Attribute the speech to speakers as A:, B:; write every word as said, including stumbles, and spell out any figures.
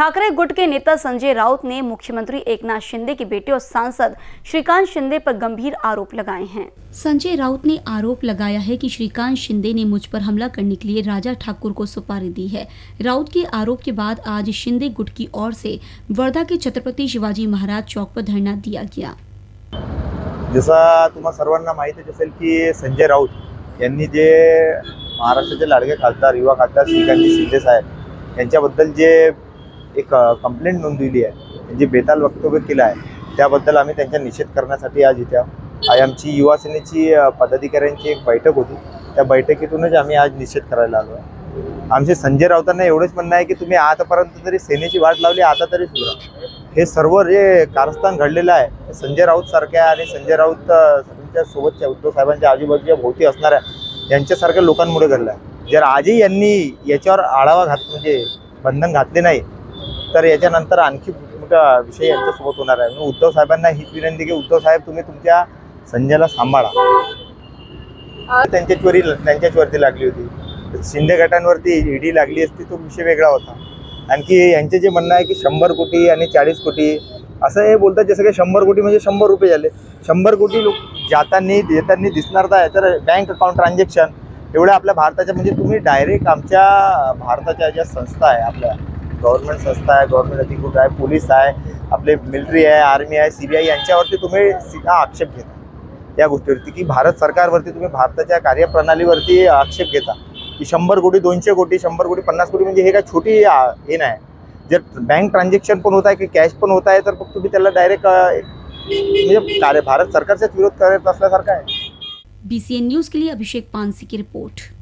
A: ठाकरे गुट के नेता संजय राउत ने मुख्यमंत्री एकनाथ शिंदे के बेटे और सांसद श्रीकांत शिंदे पर गंभीर आरोप लगाए हैं। संजय राउत ने आरोप लगाया है कि श्रीकांत शिंदे ने मुझ पर हमला करने के लिए राजा ठाकुर को सुपारी दी है। राउत के आरोप के बाद आज शिंदे गुट की ओर से वर्धा के छत्रपति शिवाजी महाराज चौक पर धरना दिया गया।
B: जसा तुम्हाला सर्वांना माहिती असेल की संजय राउत यांनी जे महाराष्ट्राचे लाडके खासदार युवा खासदार श्रीकांत शिंदे साहेब यांच्याबद्दल जे एक कंप्लेंट नोंदवली आहे, जे बेताल वक्तव्य केलं आहे, त्याबद्दल आम्ही त्यांचा निषेध करण्यासाठी आज इथे आज आमची युवा सेनेची पदाधिकाऱ्यांची एक बैठक होती। त्या बैठकीतूनच आम्ही आज निषेध करायला आलो आहे। आमचे संजय राऊतांना एवढंच म्हणणं आहे की तुम्ही आतापर्यंत तरी सेनेची वाट लावली, आता तरी सुधरा। हे सर्व जे कारस्थान घडलेलं आहे संजय राऊत सारख्या आणि संजय राऊत त्यांच्या सोबतच्या उद्धव साहेबांच्या आजूबाजूच्या भोवती असणाऱ्या यांच्यासारख्या लोकांमुळे घडलं आहे। जर आजही यांनी याच्यावर आढावा घात म्हणजे बंधन घातले नाही तर याच्यानंतर आणखी मोठा विषय यांच्यासोबत होणार आहे। म्हणून उद्धव साहेबांना हीच विनंती की उद्धव साहेब तुम्ही तुमच्या संजयला सांभाळा। त्यांच्याचवरी त्यांच्याचवरती लागली होती, शिंदे गटांवरती ईडी लागली असती तो विषय वेगळा होता। आणखी यांचे जे म्हणणं आहे की शंभर कोटी आणि चाळीस कोटी असं हे बोलतात, जसं की शंभर कोटी म्हणजे शंभर रुपये झाले। शंभर कोटी लोक जाताना देताना दिसणार आहे तर बँक अकाउंट ट्रान्झॅक्शन एवढ्या आपल्या भारताच्या म्हणजे तुम्ही डायरेक्ट आमच्या भारताच्या ज्या संस्था आहे, आपल्या गव्हर्नमेंट संस्था आहे, गव्हर्नमेंट अधिकृत आहे, पोलीस आहे, आपले मिलिटरी आहे, आर्मी आहे, सीबीआय यांच्यावरती तुम्ही सीधा आक्षेप घेता या गोष्टीवरती की भारत सरकारवरती तुम्ही भारताच्या कार्यप्रणालीवरती आक्षेप घेता की शंभर कोटी दोनशे कोटी शंभर कोटी पन्नास कोटी म्हणजे हे काय छोटी हे नाही। जर बँक ट्रान्झॅक्शन पण होत आहे की कॅश पण होत आहे तर मग तुम्ही त्याला डायरेक्ट म्हणजे कार्य भारत सरकारचाच विरोध करत असल्यासारखं आहे।
A: बीसीएन न्यूज के लिए अभिषेक पानसी की रिपोर्ट।